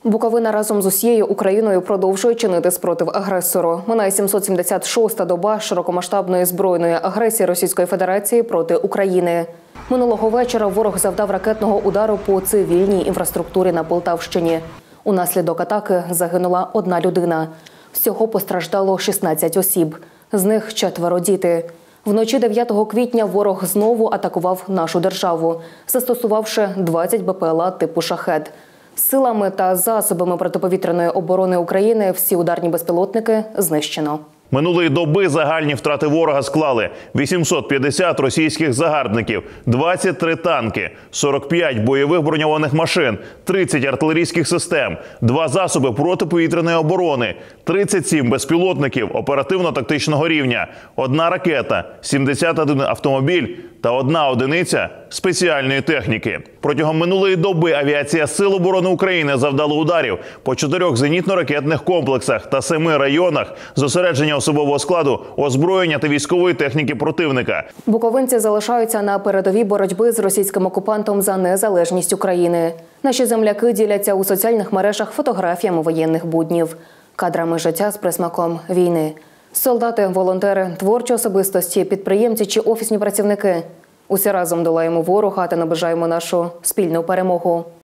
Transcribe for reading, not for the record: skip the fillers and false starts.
Буковина разом з усією Україною продовжує чинити спротив агресору. Минає 776-та доба широкомасштабної збройної агресії Російської Федерації проти України. Минулого вечора ворог завдав ракетного удару по цивільній інфраструктурі на Полтавщині. Унаслідок атаки загинула одна людина. Всього постраждало 16 осіб. З них 4 діти. Вночі 9 квітня ворог знову атакував нашу державу, застосувавши 20 БПЛА типу «Шахед». Силами та засобами протиповітряної оборони України всі ударні безпілотники знищено. Минулої доби загальні втрати ворога склали 850 російських загарбників, 23 танки, 45 бойових броньованих машин, 30 артилерійських систем, 2 засоби протиповітряної оборони, 37 безпілотників оперативно-тактичного рівня, 1 ракета, 71 автомобіль та 1 одиниця спеціальної техніки. Протягом минулої доби авіація Сил оборони України завдала ударів по 4 зенітно-ракетних комплексах та 7 районах зосередження особового складу, озброєння та військової техніки противника. Буковинці залишаються на передовій боротьби з російським окупантом за незалежність України. Наші земляки діляться у соціальних мережах фотографіями воєнних буднів, кадрами життя з присмаком війни. Солдати, волонтери, творчі особистості, підприємці чи офісні працівники – усі разом долаємо ворога та наближаємо нашу спільну перемогу.